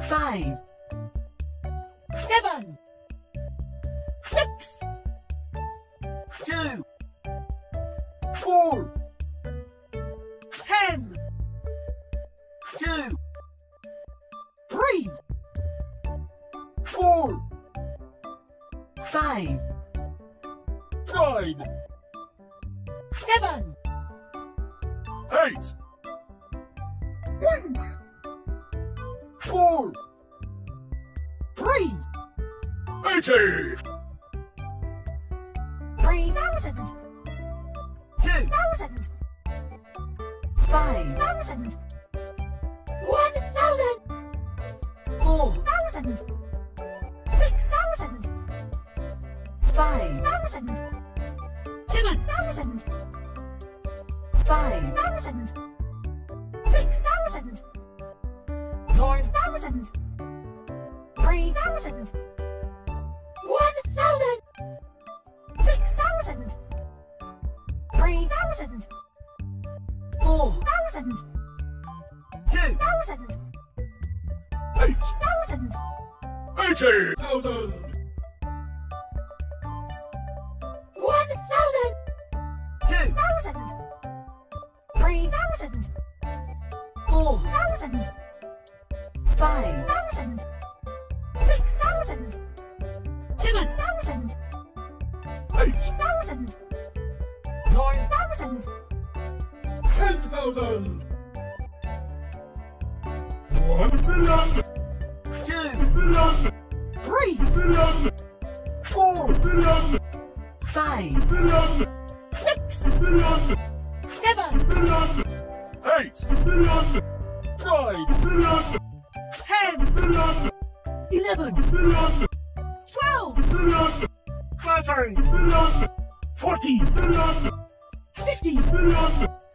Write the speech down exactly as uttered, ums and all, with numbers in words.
Five. Seven. Six. Two. Four. Ten. Two. Three. Four. Five. Nine. Seven. Eight. One. Four. Three. Eighty. Three thousand. Two. Thousand. Five. Thousand. One thousand. Four. Thousand. Six thousand. Five. Thousand. Seven thousand. Five. Thousand. Six thousand. Nine. Thousand. Three thousand. One thousand. Six thousand. Three thousand. Four. Thousand. Two. Thousand. Eight. Thousand. Eighty thousand. One thousand. Two. Thousand. Three thousand. Four. Thousand. Five. Thousand. Six thousand. Seven thousand. Eight. Thousand. Nine. Thousand. Ten thousand. One million. Two million. Three. Million. Four million. Five. Million. Six. Million. Seven. Million. Eight million. Nine million. Ten. Million. Eleven. Million. Twelve. Million. Thirteen. Million. Fourteen. Million. Fifteen. Million.